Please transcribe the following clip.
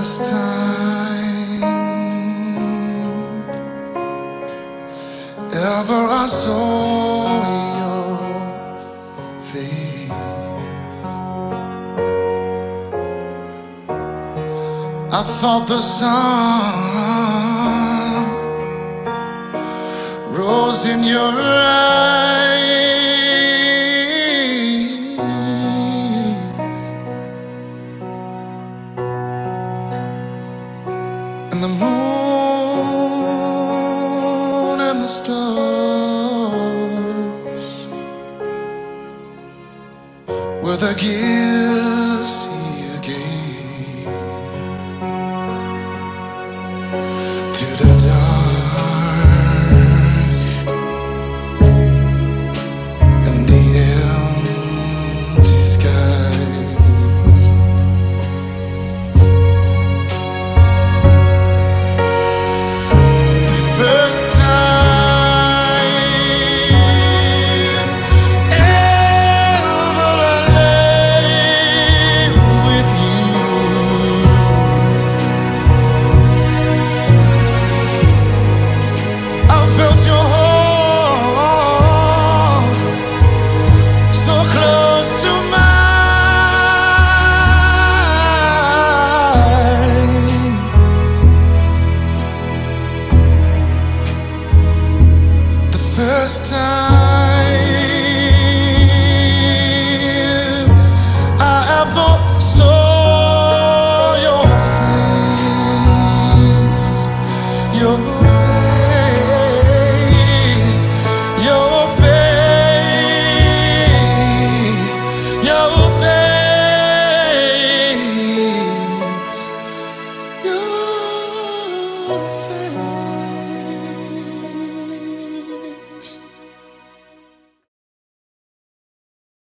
first time ever I saw your face, I thought the sun rose in your eyes, and the moon and the stars were the gifts you gave to the dark and the empty skies. The first time ever I lay with you, I felt your heart so close to mine. The first time I ever